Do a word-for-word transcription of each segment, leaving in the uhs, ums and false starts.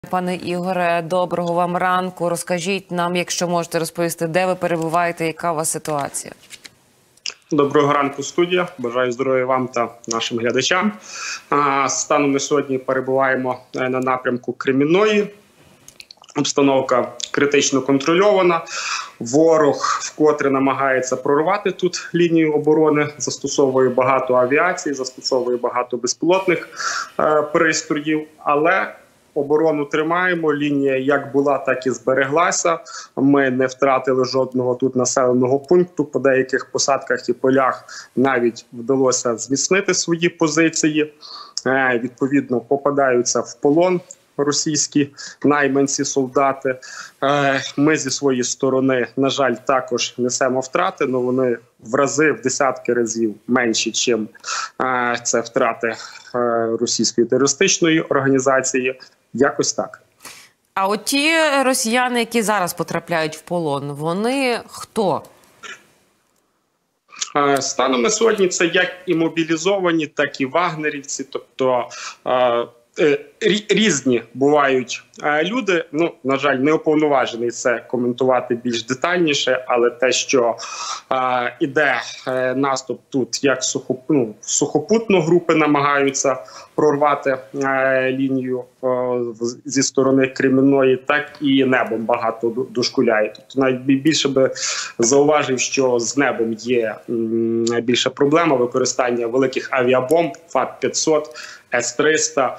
Пане Ігоре, доброго вам ранку. Розкажіть нам, якщо можете розповісти, де ви перебуваєте, яка у вас ситуація? Доброго ранку, студія. Бажаю здоров'я вам та нашим глядачам. Станом на сьогодні перебуваємо на напрямку Кремінної. Обстановка критично контрольована. Ворог вкотре намагається прорвати тут лінію оборони, застосовує багато авіації, застосовує багато безпілотних е, пристроїв, але оборону тримаємо, лінія як була, так і збереглася. Ми не втратили жодного тут населеного пункту, по деяких посадках і полях навіть вдалося зміцнити свої позиції. Е, відповідно, попадаються в полон російські найманці, солдати. Ми зі своєї сторони, на жаль, також несемо втрати, але вони в рази, в десятки разів менші, ніж це втрати російської терористичної організації. Якось так. А от ті росіяни, які зараз потрапляють в полон, вони хто? Станом на сьогодні це як і мобілізовані, так і вагнерівці, тобто різні бувають люди. Ну, на жаль, не уповноважений це коментувати більш детальніше, але те, що е, іде е, наступ тут, як сухоп, ну, сухопутно групи намагаються прорвати е, лінію е, зі сторони Кремінної, так і небом багато дошкуляє. Тобто навіть більше би зауважив, що з небом є м, більша проблема використання великих авіабомб ФАП п'ятсот, С триста,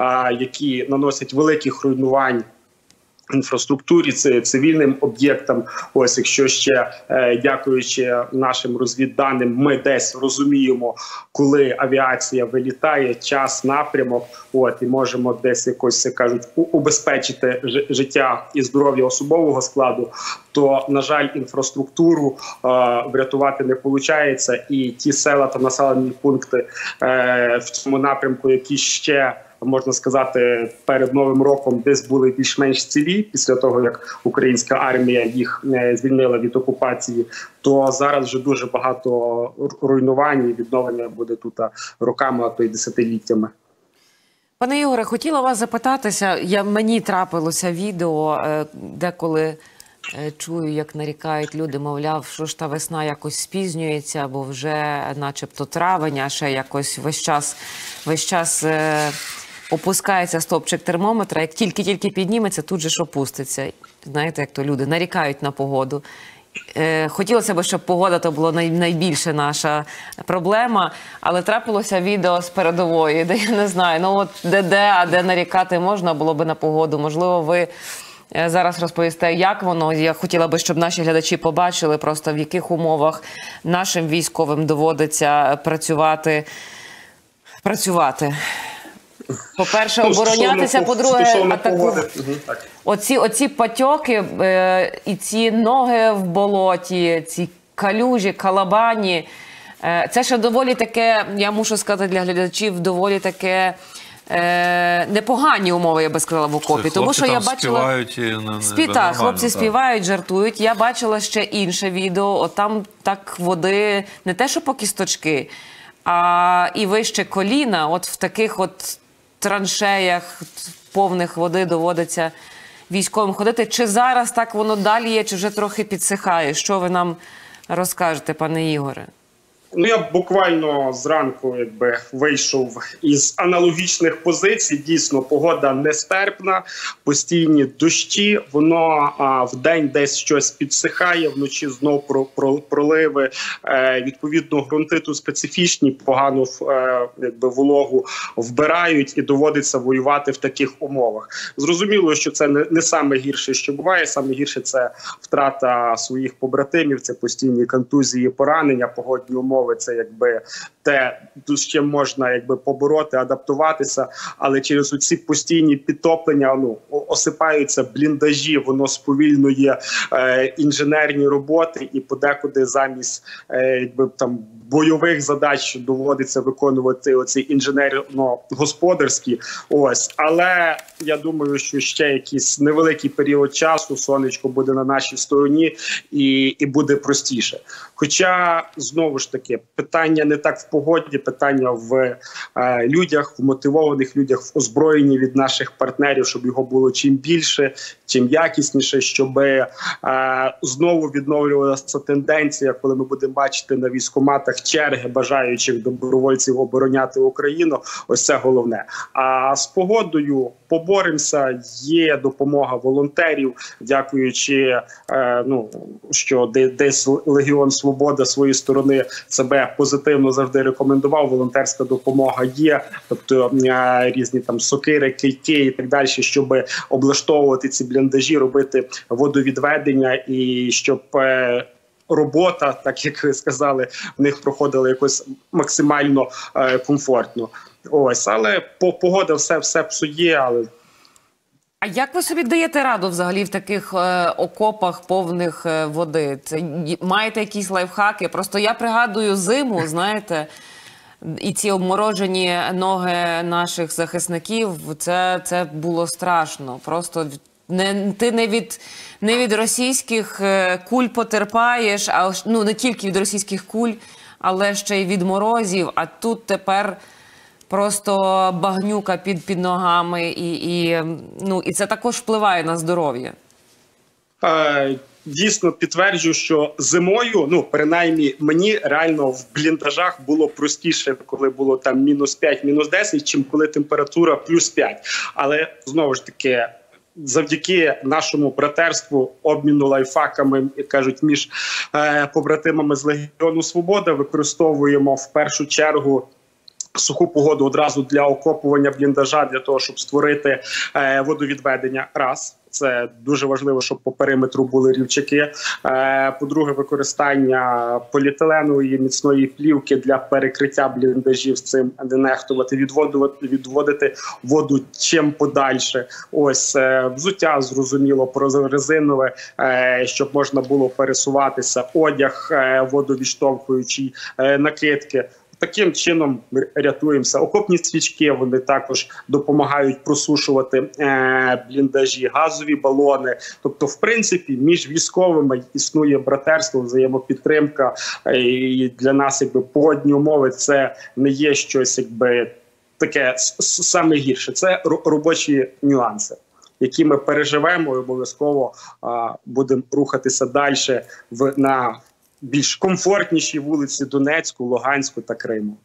які наносять великих руйнувань інфраструктурі, це цивільним об'єктам. Ось, якщо ще, е, дякуючи нашим розвідданим, ми десь розуміємо, коли авіація вилітає, час, напрямок, от, і можемо десь якось, як кажуть, убезпечити життя і здоров'я особового складу, то, на жаль, інфраструктуру е, врятувати не виходить. І ті села та населені пункти е, в цьому напрямку, які ще, можна сказати, перед Новим роком десь були більш-менш цілі, після того, як українська армія їх звільнила від окупації, то зараз вже дуже багато руйнувань і відновлення буде тут роками, а то й десятиліттями. Пане Ігоре, хотіла вас запитатися, я, мені трапилося відео, деколи чую, як нарікають люди, мовляв, що ж та весна якось спізнюється, бо вже начебто травень, а ще якось весь час, весь час е, опускається стопчик термометра, як тільки-тільки підніметься, тут же ж опуститься. Знаєте, як то люди нарікають на погоду. Е, хотілося б, щоб погода то була най, найбільша наша проблема, але трапилося відео з передової, де я не знаю, ну от де-де, а де нарікати можна було б на погоду. Можливо, ви зараз розповісте, як воно. Я хотіла би, щоб наші глядачі побачили просто, в яких умовах нашим військовим доводиться працювати. працювати. По-перше, оборонятися, по-друге, атакувати. Оці, оці патьоки е, і ці ноги в болоті, ці калюжі, калабані. Е, це ще доволі таке, я мушу сказати для глядачів, доволі таке Е, непогані умови, я би сказала, в окопі. Тому що я бачила... співають і не, Спі... Так, хлопці так. співають, жартують. Я бачила ще інше відео. От там так води, не те, що по кісточки, а і вище коліна. От в таких от траншеях повних води доводиться військовим ходити. Чи зараз так воно далі є, чи вже трохи підсихає? Що ви нам розкажете, пане Ігоре? Ну, я буквально зранку якби вийшов із аналогічних позицій. Дійсно, погода нестерпна, постійні дощі, воно а, в день десь щось підсихає, вночі знов про, про, проливи. Е, відповідно, ґрунти тут специфічні, погано е, якби вологу вбирають і доводиться воювати в таких умовах. Зрозуміло, що це не, не саме гірше, що буває. Саме гірше – це втрата своїх побратимів, це постійні контузії, поранення, погодні умови. Це якби те, з чим можна якби побороти, адаптуватися, але через ці постійні підтоплення, ну осипаються бліндажі, воно сповільнює е, інженерні роботи, і подекуди замість е, якби там бойових задач доводиться виконувати оці інженерно-господарські. Ось, але я думаю, що ще якийсь невеликий період часу сонечко буде на нашій стороні і, і буде простіше. Хоча, знову ж таки, питання не так в погоді, питання в е, людях, в мотивованих людях, в озброєнні від наших партнерів, щоб його було чим більше, чим якісніше, щоб е, знову відновлювалася тенденція, коли ми будемо бачити на військкоматах черги бажаючих добровольців обороняти Україну. Ось це головне. А з погодою поборемося, є допомога волонтерів, дякуючи, е, ну, що десь Легіон Свобода своєї сторони себе позитивно завжди рекомендував, волонтерська допомога є, тобто е, різні там сокири, кийки і так далі, щоб облаштовувати ці бліндажі, робити водовідведення і щоб е, робота, так як ви сказали, в них проходила якось максимально е, комфортно. Ось, але по погода все все псує, але. А як ви собі даєте раду взагалі в таких е, окопах повних е, води? Це маєте якісь лайфхаки? Просто я пригадую зиму, знаєте, і ці обморожені ноги наших захисників, це, це було страшно. Просто не, ти не від, не від російських куль потерпаєш, а ну, не тільки від російських куль, але ще й від морозів. А тут тепер просто багнюка під, під ногами, і, і, ну, і це також впливає на здоров'я. Дійсно підтверджую, що зимою, ну, принаймні, мені реально в бліндажах було простіше, коли було там мінус п'ять, мінус десять, чим коли температура плюс п'ять. Але, знову ж таки, завдяки нашому братерству, обміну лайфхаками, як кажуть, між е, побратимами з Легіону Свобода, використовуємо в першу чергу суху погоду одразу для окопування бліндажа, для того, щоб створити е, водовідведення. Раз. Це дуже важливо, щоб по периметру були рівчаки. Е, по-друге, використання поліетиленової міцної плівки для перекриття бліндажів, з цим не нехтувати, відводити, відводити воду чим подальше. Ось, е, взуття, зрозуміло, прорезинове, е, щоб можна було пересуватися, одяг е, водовідштовхуючий, е, накидки. Таким чином рятуємося. Окопні свічки, вони також допомагають просушувати е, бліндажі, газові балони. Тобто, в принципі, між військовими існує братерство, взаємопідтримка. Е, і для нас, якби, погодні умови, це не є щось, якби, таке саме гірше. Це робочі нюанси, які ми переживемо і обов'язково е, будемо рухатися далі в, на більш комфортніші вулиці Донецьку, Луганську та Криму.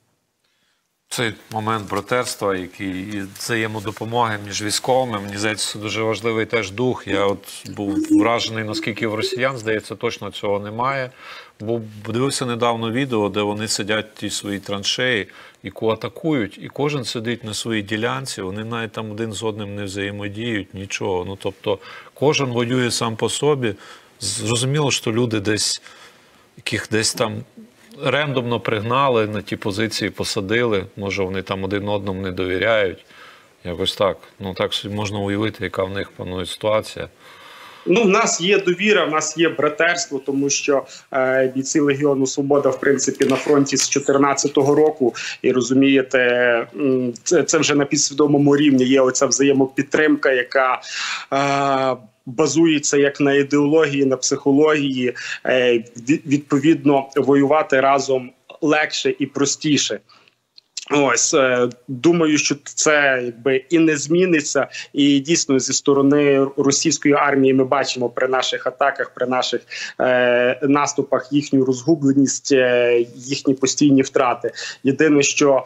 Цей момент братерства, який і взаємодопомоги між військовими, мені здається, це дуже важливий теж дух. Я от був вражений, наскільки в росіян, здається, точно цього немає. Бо дивився недавно відео, де вони сидять в тій своїй траншеї, яку атакують, і кожен сидить на своїй ділянці, вони навіть там один з одним не взаємодіють, нічого. Ну, тобто, кожен воює сам по собі. Зрозуміло, що люди десь, яких десь там рендомно пригнали, на ті позиції посадили, може вони там один одному не довіряють, якось так. Ну так можна уявити, яка в них панує ситуація. Ну, в нас є довіра, в нас є братерство, тому що е, бійці Легіону Свобода, в принципі, на фронті з чотирнадцятого року, і розумієте, це, це вже на підсвідомому рівні є оця взаємопідтримка, яка е, базується як на ідеології, на психології, е, відповідно, воювати разом легше і простіше. Ось, думаю, що це, якби, і не зміниться, і дійсно зі сторони російської армії ми бачимо при наших атаках, при наших е, наступах їхню розгубленість, е, їхні постійні втрати. Єдине, що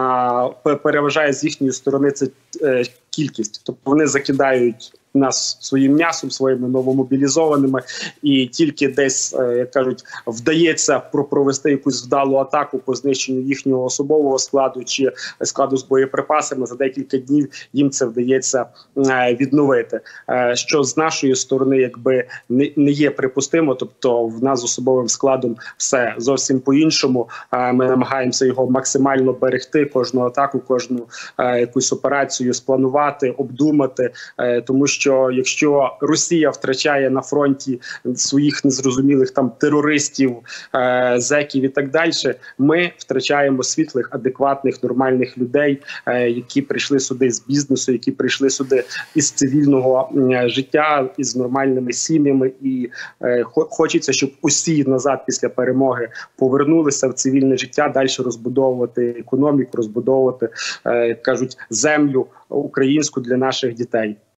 е, переважає з їхньої сторони, це е, кількість, тобто вони закидають нас своїм м'ясом, своїми новомобілізованими, і тільки десь, як кажуть, вдається провести якусь вдалу атаку по знищенню їхнього особового складу чи складу з боєприпасами, за декілька днів їм це вдається відновити. Що з нашої сторони, якби, не є припустимо, тобто в нас з особовим складом все зовсім по-іншому. Ми намагаємося його максимально берегти, кожну атаку, кожну якусь операцію спланувати, обдумати, тому що що якщо Росія втрачає на фронті своїх незрозумілих там терористів, е, зеків і так далі, ми втрачаємо світлих, адекватних, нормальних людей, е, які прийшли сюди з бізнесу, які прийшли сюди із цивільного е, життя, із нормальними сім'ями. І е, хочеться, щоб усі назад після перемоги повернулися в цивільне життя, далі розбудовувати економіку, розбудовувати, е, кажуть, землю українську для наших дітей.